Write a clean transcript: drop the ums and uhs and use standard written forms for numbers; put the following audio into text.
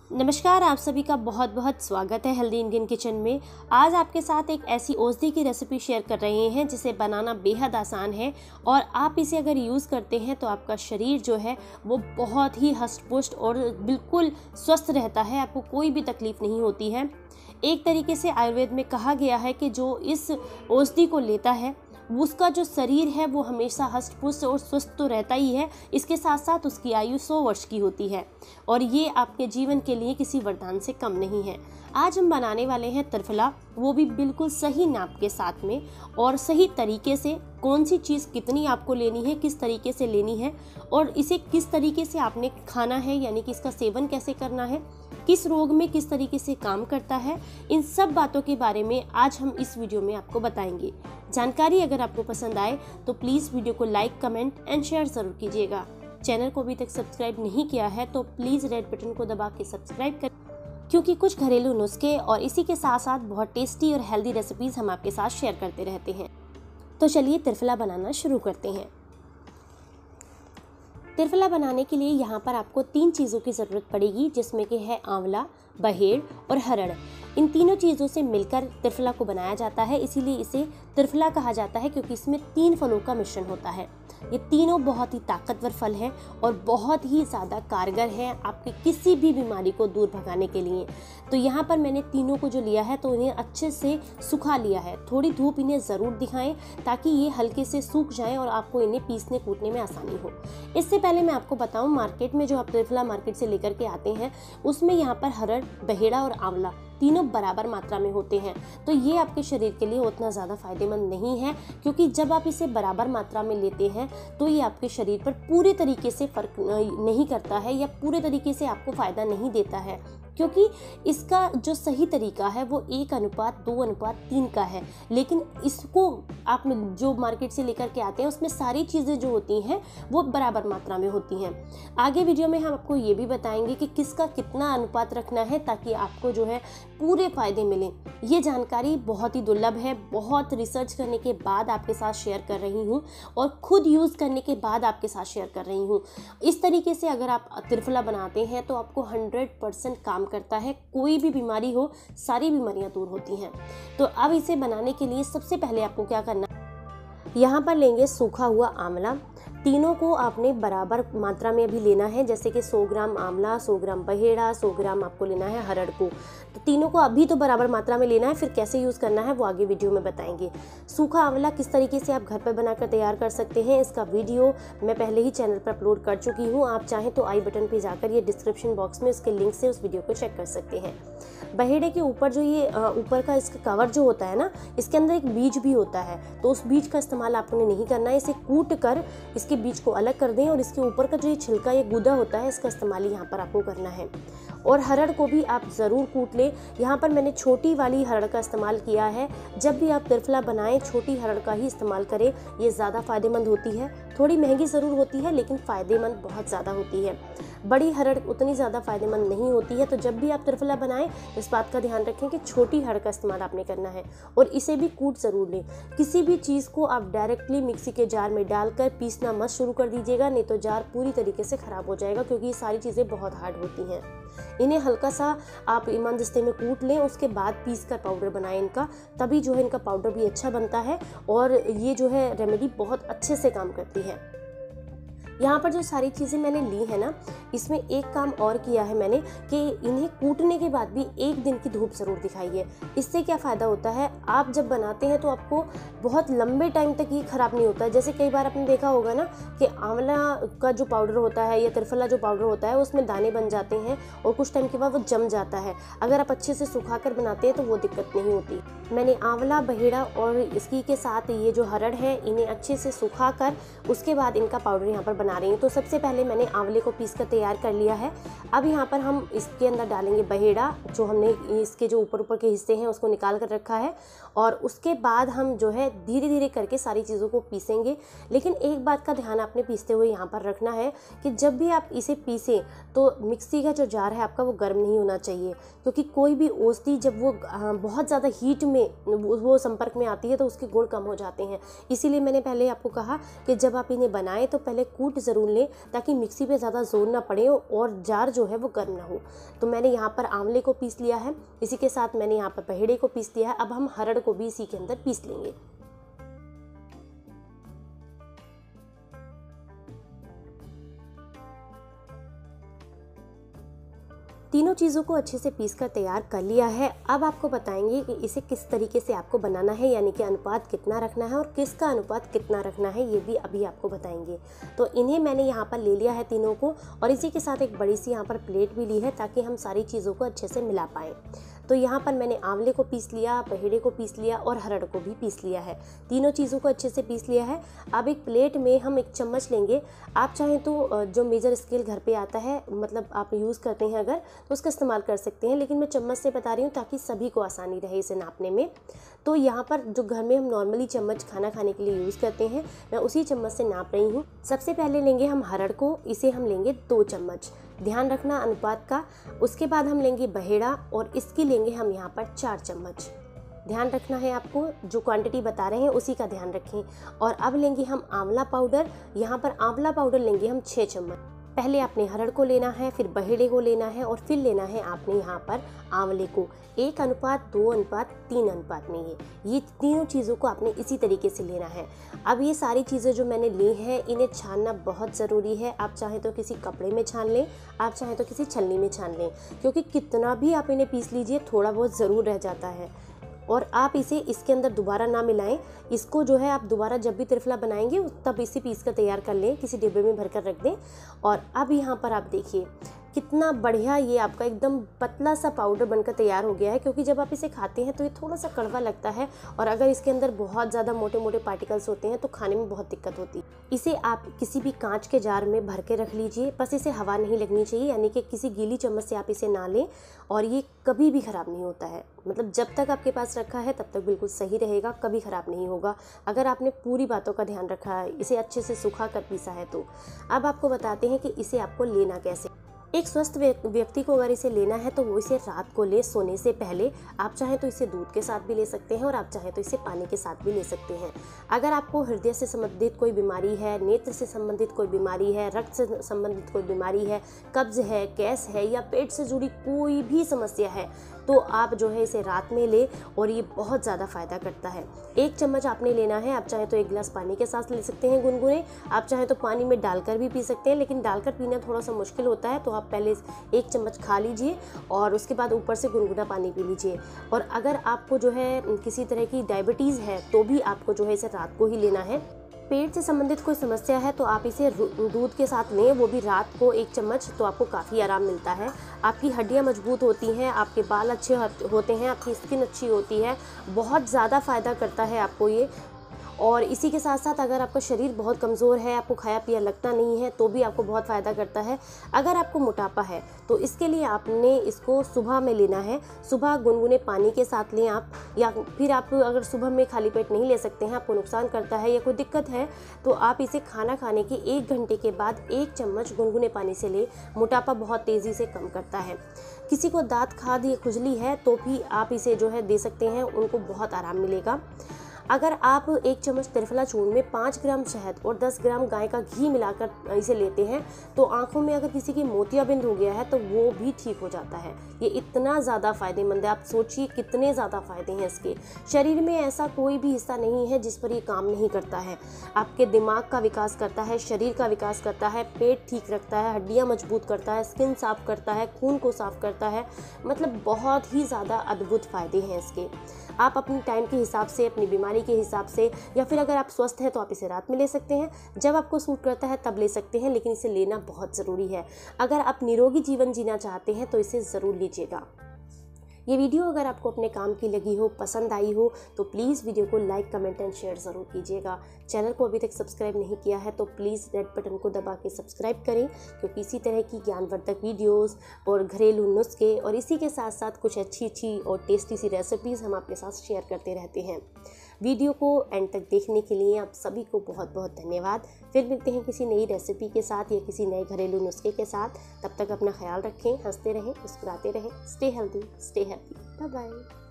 नमस्कार, आप सभी का बहुत बहुत स्वागत है हेल्दी इंडियन किचन में। आज आपके साथ एक ऐसी औषधि की रेसिपी शेयर कर रहे हैं जिसे बनाना बेहद आसान है और आप इसे अगर यूज़ करते हैं तो आपका शरीर जो है वो बहुत ही हष्ट-पुष्ट और बिल्कुल स्वस्थ रहता है, आपको कोई भी तकलीफ नहीं होती है। एक तरीके से आयुर्वेद में कहा गया है कि जो इस औषधि को लेता है उसका जो शरीर है वो हमेशा हष्ट-पुष्ट और स्वस्थ तो रहता ही है, इसके साथ साथ उसकी आयु 100 वर्ष की होती है और ये आपके जीवन के लिए किसी वरदान से कम नहीं है। आज हम बनाने वाले हैं त्रिफला, वो भी बिल्कुल सही नाप के साथ में और सही तरीके से। कौन सी चीज़ कितनी आपको लेनी है, किस तरीके से लेनी है और इसे किस तरीके से आपने खाना है, यानी कि इसका सेवन कैसे करना है, किस रोग में किस तरीके से काम करता है, इन सब बातों के बारे में आज हम इस वीडियो में आपको बताएंगे। जानकारी अगर आपको पसंद आए तो प्लीज़ वीडियो को लाइक, कमेंट एंड शेयर ज़रूर कीजिएगा। चैनल को अभी तक सब्सक्राइब नहीं किया है तो प्लीज़ रेड बटन को दबा के सब्सक्राइब कर, क्योंकि कुछ घरेलू नुस्खे और इसी के साथ साथ बहुत टेस्टी और हेल्दी रेसिपीज़ हम आपके साथ शेयर करते रहते हैं। तो चलिए त्रिफला बनाना शुरू करते हैं। त्रिफला बनाने के लिए यहाँ पर आपको 3 चीज़ों की ज़रूरत पड़ेगी, जिसमें कि है आंवला, बहेड़ और हरड़। इन तीनों चीज़ों से मिलकर त्रिफला को बनाया जाता है, इसीलिए इसे त्रिफला कहा जाता है क्योंकि इसमें 3 फलों का मिश्रण होता है। ये तीनों बहुत ही ताकतवर फल हैं और बहुत ही ज़्यादा कारगर हैं आपके किसी भी बीमारी को दूर भगाने के लिए। तो यहाँ पर मैंने तीनों को जो लिया है तो इन्हें अच्छे से सुखा लिया है। थोड़ी धूप इन्हें ज़रूर दिखाएं ताकि ये हल्के से सूख जाएं और आपको इन्हें पीसने कूटने में आसानी हो। इससे पहले मैं आपको बताऊँ, मार्केट में जो आप त्रिफला मार्केट से लेकर के आते हैं उसमें यहाँ पर हरड़, बहेड़ा और आंवला तीनों बराबर मात्रा में होते हैं। तो ये आपके शरीर के लिए उतना ज़्यादा फायदेमंद नहीं है, क्योंकि जब आप इसे बराबर मात्रा में लेते हैं तो ये आपके शरीर पर पूरे तरीके से फर्क नहीं करता है या पूरे तरीके से आपको फ़ायदा नहीं देता है, क्योंकि इसका जो सही तरीका है वो 1:2:3 का है। लेकिन इसको आप जो मार्केट से लेकर के आते हैं उसमें सारी चीज़ें जो होती हैं वो बराबर मात्रा में होती हैं। आगे वीडियो में हम आपको ये भी बताएंगे कि किसका कितना अनुपात रखना है ताकि आपको जो है पूरे फ़ायदे मिलें। ये जानकारी बहुत ही दुर्लभ है, बहुत रिसर्च करने के बाद आपके साथ शेयर कर रही हूँ और खुद यूज़ करने के बाद आपके साथ शेयर कर रही हूँ। इस तरीके से अगर आप त्रिफला बनाते हैं तो आपको 100% काम करता है। कोई भी बीमारी हो, सारी बीमारियां दूर होती हैं। तो अब इसे बनाने के लिए सबसे पहले आपको क्या करना, यहाँ पर लेंगे सूखा हुआ आंवला। तीनों को आपने बराबर मात्रा में अभी लेना है, जैसे कि 100 ग्राम आंवला, 100 ग्राम बहेड़ा, 100 ग्राम आपको लेना है हरड़ को। तो तीनों को अभी तो बराबर मात्रा में लेना है, फिर कैसे यूज़ करना है वो आगे वीडियो में बताएंगे। सूखा आंवला किस तरीके से आप घर पर बनाकर तैयार कर सकते हैं, इसका वीडियो मैं पहले ही चैनल पर अपलोड कर चुकी हूँ। आप चाहें तो आई बटन पर जाकर ये डिस्क्रिप्शन बॉक्स में उसके लिंक से उस वीडियो को चेक कर सकते हैं। बहेड़े के ऊपर जो ये ऊपर का इसका कवर जो होता है ना, इसके अंदर एक बीज भी होता है, तो उस बीज का इस्तेमाल आपने नहीं करना है। इसे कूट कर इसके बीज को अलग कर दें और इसके ऊपर का जो ये छिलका, ये गूदा होता है, इसका इस्तेमाल यहाँ पर आपको करना है। और हरड़ को भी आप ज़रूर कूट लें। यहाँ पर मैंने छोटी वाली हरड़ का इस्तेमाल किया है। जब भी आप त्रिफला बनाएं छोटी हरड़ का ही इस्तेमाल करें, ये ज़्यादा फ़ायदेमंद होती है। थोड़ी महंगी ज़रूर होती है लेकिन फ़ायदेमंद बहुत ज़्यादा होती है। बड़ी हरड़ उतनी ज़्यादा फ़ायदेमंद नहीं होती है। तो जब भी आप त्रिफला बनाएं इस बात का ध्यान रखें कि छोटी हरड़ का इस्तेमाल आपने करना है और इसे भी कूट ज़रूर लें। किसी भी चीज़ को आप डायरेक्टली मिक्सी के जार में डालकर पीसना मत शुरू कर दीजिएगा, नहीं तो जार पूरी तरीके से ख़राब हो जाएगा, क्योंकि ये सारी चीज़ें बहुत हार्ड होती हैं। इन्हें हल्का सा आप इमामदस्ते में कूट लें, उसके बाद पीस कर पाउडर बनाएं इनका, तभी जो है इनका पाउडर भी अच्छा बनता है और ये जो है रेमेडी बहुत अच्छे से काम करती है। यहाँ पर जो सारी चीज़ें मैंने ली है ना, इसमें एक काम और किया है मैंने कि इन्हें कूटने के बाद भी 1 दिन की धूप ज़रूर दिखाइए। इससे क्या फ़ायदा होता है, आप जब बनाते हैं तो आपको बहुत लंबे टाइम तक ये ख़राब नहीं होता है। जैसे कई बार आपने देखा होगा ना कि आंवला का जो पाउडर होता है या त्रिफला जो पाउडर होता है उसमें दाने बन जाते हैं और कुछ टाइम के बाद वो जम जाता है। अगर आप अच्छे से सुखा कर बनाते हैं तो वो दिक्कत नहीं होती। मैंने आंवला, बहेड़ा और इसकी के साथ ये जो हरड़ है इन्हें अच्छे से सुखा कर उसके बाद इनका पाउडर यहाँ पर बना रही हूँ। तो सबसे पहले मैंने आंवले को पीस कर तैयार कर लिया है। अब यहाँ पर हम इसके अंदर डालेंगे बहेड़ा, जो हमने इसके जो ऊपर के हिस्से हैं उसको निकाल कर रखा है, और उसके बाद हम जो है धीरे धीरे करके सारी चीज़ों को पीसेंगे। लेकिन एक बात का ध्यान आपने पीसते हुए यहाँ पर रखना है कि जब भी आप इसे पीसें तो मिक्सी का जो जार है आपका वो गर्म नहीं होना चाहिए, क्योंकि कोई भी औषधि जब वो बहुत ज़्यादा हीट में वो संपर्क में आती है तो उसके गुण कम हो जाते हैं। इसीलिए मैंने पहले आपको कहा कि जब आप इन्हें बनाएं तो पहले कूट कूट ज़रूर लें ताकि मिक्सी पे ज़्यादा जोर ना पड़े और जार जो है वो गर्म ना हो। तो मैंने यहाँ पर आंवले को पीस लिया है, इसी के साथ मैंने यहाँ पर बहेड़े को पीस लिया है। अब हम हरड़ को भी इसी के अंदर पीस लेंगे। तीनों चीज़ों को अच्छे से पीस कर तैयार कर लिया है। अब आपको बताएंगे कि इसे किस तरीके से आपको बनाना है, यानी कि अनुपात कितना रखना है और किसका अनुपात कितना रखना है, ये भी अभी आपको बताएंगे। तो इन्हें मैंने यहाँ पर ले लिया है तीनों को, और इसी के साथ एक बड़ी सी यहाँ पर प्लेट भी ली है ताकि हम सारी चीज़ों को अच्छे से मिला पाएँ। तो यहाँ पर मैंने आंवले को पीस लिया, बहेड़े को पीस लिया और हरड़ को भी पीस लिया है। तीनों चीज़ों को अच्छे से पीस लिया है। अब एक प्लेट में हम एक चम्मच लेंगे। आप चाहें तो जो मेजर स्केल घर पे आता है, मतलब आप यूज़ करते हैं अगर, तो उसका इस्तेमाल कर सकते हैं, लेकिन मैं चम्मच से बता रही हूँ ताकि सभी को आसानी रहे इसे नापने में। तो यहाँ पर जो घर में हम नॉर्मली चम्मच खाना खाने के लिए यूज़ करते हैं, मैं उसी चम्मच से नाप रही हूँ। सबसे पहले लेंगे हम हरड़ को, इसे हम लेंगे 2 चम्मच, ध्यान रखना अनुपात का। उसके बाद हम लेंगे बहेड़ा और इसकी लेंगे हम यहाँ पर 4 चम्मच। ध्यान रखना है आपको, जो क्वांटिटी बता रहे हैं उसी का ध्यान रखें। और अब लेंगे हम आंवला पाउडर, यहाँ पर आंवला पाउडर लेंगे हम 6 चम्मच। पहले आपने हरड़ को लेना है, फिर बहेड़े को लेना है और फिर लेना है आपने यहाँ पर आंवले को। 1:2:3 अनुपात में ये तीनों चीज़ों को आपने इसी तरीके से लेना है। अब ये सारी चीज़ें जो मैंने ली हैं, इन्हें छानना बहुत ज़रूरी है। आप चाहें तो किसी कपड़े में छान लें, आप चाहें तो किसी छलनी में छान लें, क्योंकि कितना भी आप इन्हें पीस लीजिए थोड़ा बहुत ज़रूर रह जाता है। और आप इसे इसके अंदर दोबारा ना मिलाएं। इसको जो है आप दोबारा जब भी त्रिफला बनाएंगे तब इसे पीस कर तैयार कर लें, किसी डिब्बे में भर कर रख दें। और अब यहाँ पर आप देखिए कितना बढ़िया ये आपका एकदम पतला सा पाउडर बनकर तैयार हो गया है, क्योंकि जब आप इसे खाते हैं तो ये थोड़ा सा कड़वा लगता है, और अगर इसके अंदर बहुत ज़्यादा मोटे मोटे पार्टिकल्स होते हैं तो खाने में बहुत दिक्कत होती है। इसे आप किसी भी कांच के जार में भर के रख लीजिए, बस इसे हवा नहीं लगनी चाहिए, यानी कि किसी गीली चम्मच से आप इसे ना लें, और ये कभी भी ख़राब नहीं होता है। मतलब जब तक आपके पास रखा है तब तक बिल्कुल सही रहेगा, कभी ख़राब नहीं होगा अगर आपने पूरी बातों का ध्यान रखा है, इसे अच्छे से सुखा कर पीसा है तो। अब आपको बताते हैं कि इसे आपको लेना कैसे। एक स्वस्थ व्यक्ति को अगर इसे लेना है तो वो इसे रात को ले, सोने से पहले। आप चाहें तो इसे दूध के साथ भी ले सकते हैं और आप चाहें तो इसे पानी के साथ भी ले सकते हैं। अगर आपको हृदय से संबंधित कोई बीमारी है, नेत्र से संबंधित कोई बीमारी है, रक्त से संबंधित कोई बीमारी है, कब्ज है, गैस है या पेट से जुड़ी कोई भी समस्या है, तो आप जो है इसे रात में ले, और ये बहुत ज़्यादा फ़ायदा करता है। 1 चम्मच आपने लेना है। आप चाहें तो 1 गिलास पानी के साथ ले सकते हैं गुनगुने, आप चाहें तो पानी में डालकर भी पी सकते हैं, लेकिन डालकर पीना थोड़ा सा मुश्किल होता है, तो आप पहले 1 चम्मच खा लीजिए और उसके बाद ऊपर से गुनगुना पानी पी लीजिए। और अगर आपको जो है किसी तरह की डायबिटीज़ है तो भी आपको जो है इसे रात को ही लेना है। पेट से संबंधित कोई समस्या है तो आप इसे दूध के साथ लें, वो भी रात को 1 चम्मच, तो आपको काफ़ी आराम मिलता है। आपकी हड्डियां मजबूत होती हैं, आपके बाल अच्छे होते हैं, आपकी स्किन अच्छी होती है, बहुत ज़्यादा फ़ायदा करता है आपको ये। और इसी के साथ साथ अगर आपका शरीर बहुत कमज़ोर है, आपको खाया पिया लगता नहीं है, तो भी आपको बहुत फ़ायदा करता है। अगर आपको मोटापा है तो इसके लिए आपने इसको सुबह में लेना है। सुबह गुनगुने पानी के साथ लें आप, या फिर आप अगर सुबह में खाली पेट नहीं ले सकते हैं, आपको नुकसान करता है या कोई दिक्कत है, तो आप इसे खाना खाने के 1 घंटे के बाद 1 चम्मच गुनगुने पानी से लें। मोटापा बहुत तेज़ी से कम करता है। किसी को दाँत खाद या खुजली है तो भी आप इसे जो है दे सकते हैं, उनको बहुत आराम मिलेगा। अगर आप 1 चम्मच त्रिफला चूर्ण में 5 ग्राम शहद और 10 ग्राम गाय का घी मिलाकर इसे लेते हैं तो आंखों में अगर किसी की मोतियाबिंद हो गया है तो वो भी ठीक हो जाता है। ये इतना ज़्यादा फ़ायदेमंद है, आप सोचिए कितने ज़्यादा फ़ायदे हैं इसके। शरीर में ऐसा कोई भी हिस्सा नहीं है जिस पर ये काम नहीं करता है। आपके दिमाग का विकास करता है, शरीर का विकास करता है, पेट ठीक रखता है, हड्डियाँ मजबूत करता है, स्किन साफ़ करता है, खून को साफ़ करता है। मतलब बहुत ही ज़्यादा अद्भुत फ़ायदे हैं इसके। आप अपनी टाइम के हिसाब से, अपनी बीमारी के हिसाब से, या फिर अगर आप स्वस्थ हैं तो आप इसे रात में ले सकते हैं, जब आपको सूट करता है तब ले सकते हैं, लेकिन इसे लेना बहुत ज़रूरी है। अगर आप निरोगी जीवन जीना चाहते हैं तो इसे ज़रूर लीजिएगा। ये वीडियो अगर आपको अपने काम की लगी हो, पसंद आई हो, तो प्लीज़ वीडियो को लाइक, कमेंट एंड शेयर ज़रूर कीजिएगा। चैनल को अभी तक सब्सक्राइब नहीं किया है तो प्लीज़ रेड बटन को दबा के सब्सक्राइब करें, क्योंकि इसी तरह की ज्ञानवर्धक वीडियोस और घरेलू नुस्खे और इसी के साथ साथ कुछ अच्छी और टेस्टी सी रेसिपीज़ हम आपके साथ शेयर करते रहते हैं। वीडियो को एंड तक देखने के लिए आप सभी को बहुत बहुत धन्यवाद। फिर मिलते हैं किसी नई रेसिपी के साथ या किसी नए घरेलू नुस्खे के साथ। तब तक अपना ख्याल रखें, हंसते रहें, मुस्कुराते रहें। Stay healthy, stay happy. Bye bye.